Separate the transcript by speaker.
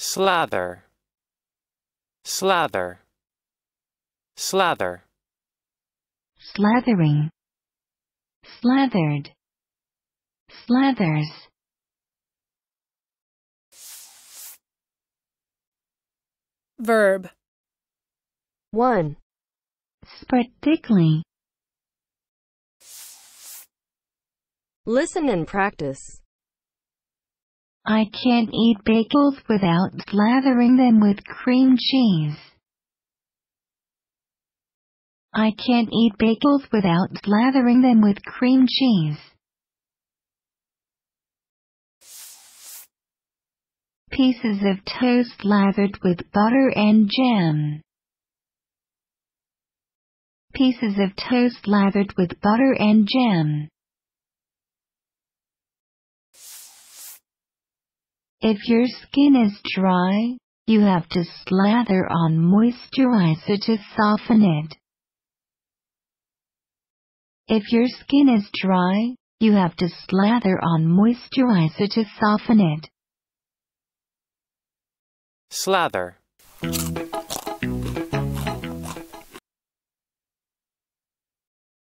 Speaker 1: Slather, slather, slather.
Speaker 2: Slathering, slathered, slathers.
Speaker 3: Verb.
Speaker 4: 1.
Speaker 2: Spread thickly.
Speaker 4: Listen and practice.
Speaker 2: I can't eat bagels without slathering them with cream cheese. I can't eat bagels without slathering them with cream cheese. Pieces of toast slathered with butter and jam. Pieces of toast slathered with butter and jam. If your skin is dry, you have to slather on moisturizer to soften it. If your skin is dry, you have to slather on moisturizer to soften it.
Speaker 1: Slather.